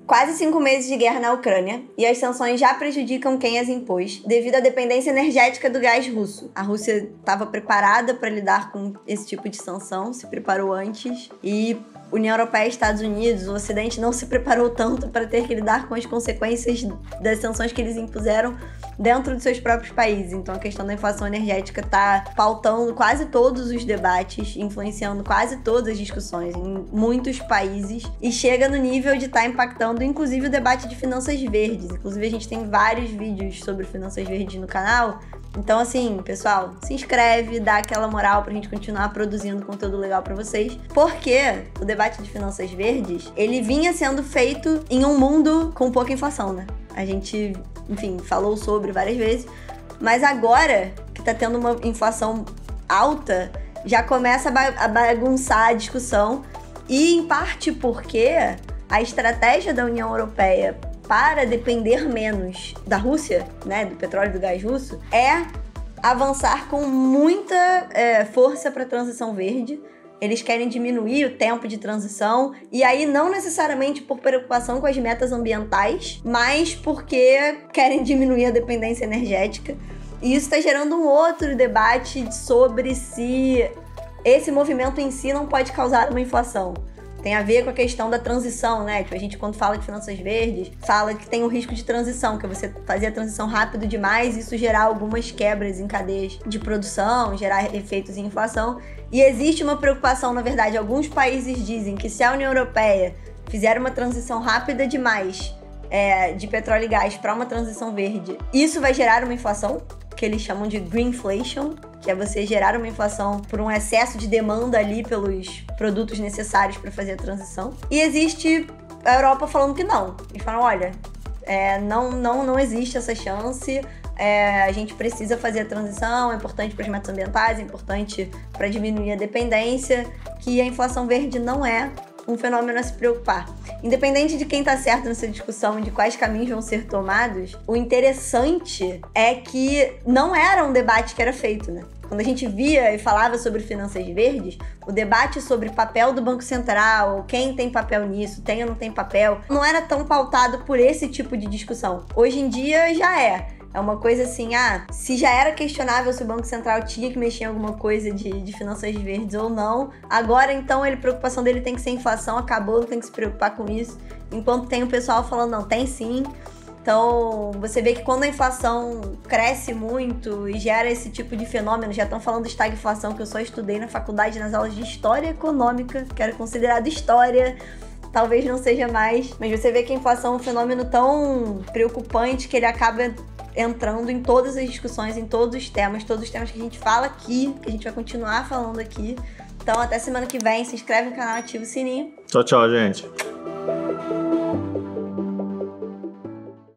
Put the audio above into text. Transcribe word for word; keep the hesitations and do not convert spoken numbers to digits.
quase cinco meses de guerra na Ucrânia e as sanções já prejudicam quem as impôs devido à dependência energética do gás russo. A Rússia estava preparada para lidar com esse tipo de sanção, se preparou antes e União Europeia e Estados Unidos, o Ocidente não se preparou tanto para ter que lidar com as consequências das sanções que eles impuseram dentro de seus próprios países. Então a questão da inflação energética está pautando quase todos os debates, influenciando quase todas as discussões em muitos países e chega no nível de estar tá impactando inclusive o debate de finanças verdes. Inclusive a gente tem vários vídeos sobre finanças verdes no canal. Então, assim, pessoal, se inscreve, dá aquela moral pra gente continuar produzindo conteúdo legal pra vocês, porque o debate de finanças verdes, ele vinha sendo feito em um mundo com pouca inflação, né? A gente, enfim, falou sobre várias vezes, mas agora que tá tendo uma inflação alta, já começa a, ba- a bagunçar a discussão, e em parte porque a estratégia da União Europeia para depender menos da Rússia, né, do petróleo e do gás russo, é avançar com muita é, força para a transição verde. Eles querem diminuir o tempo de transição, e aí não necessariamente por preocupação com as metas ambientais, mas porque querem diminuir a dependência energética. E isso está gerando um outro debate sobre se esse movimento em si não pode causar uma inflação. Tem a ver com a questão da transição, né? Tipo, a gente, quando fala de finanças verdes, fala que tem um risco de transição, que é você fazer a transição rápido demais e isso gerar algumas quebras em cadeias de produção, gerar efeitos em inflação. E existe uma preocupação, na verdade, alguns países dizem que se a União Europeia fizer uma transição rápida demais é, de petróleo e gás para uma transição verde, isso vai gerar uma inflação, que eles chamam de greenflation, que é você gerar uma inflação por um excesso de demanda ali pelos produtos necessários para fazer a transição. E existe a Europa falando que não. Eles falam, olha, é, não, não, não existe essa chance, é, a gente precisa fazer a transição, é importante para as metas ambientais, é importante para diminuir a dependência, que a inflação verde não é um fenômeno a se preocupar. Independente de quem tá certo nessa discussão e de quais caminhos vão ser tomados, o interessante é que não era um debate que era feito, né? Quando a gente via e falava sobre finanças verdes, o debate sobre papel do Banco Central, quem tem papel nisso, tem ou não tem papel, não era tão pautado por esse tipo de discussão. Hoje em dia já é. É uma coisa assim, ah, se já era questionável se o Banco Central tinha que mexer em alguma coisa de, de finanças verdes ou não, agora então a preocupação dele tem que ser inflação, acabou, tem que se preocupar com isso. Enquanto tem o pessoal falando, não, tem sim. Então, você vê que quando a inflação cresce muito e gera esse tipo de fenômeno, já estão falando de estagflação, que eu só estudei na faculdade nas aulas de História Econômica, que era considerado História, talvez não seja mais, mas você vê que a inflação é um fenômeno tão preocupante que ele acaba entrando em todas as discussões, em todos os temas, todos os temas que a gente fala aqui, que a gente vai continuar falando aqui. Então, até semana que vem, se inscreve no canal, ativa o sininho. Tchau, tchau, gente.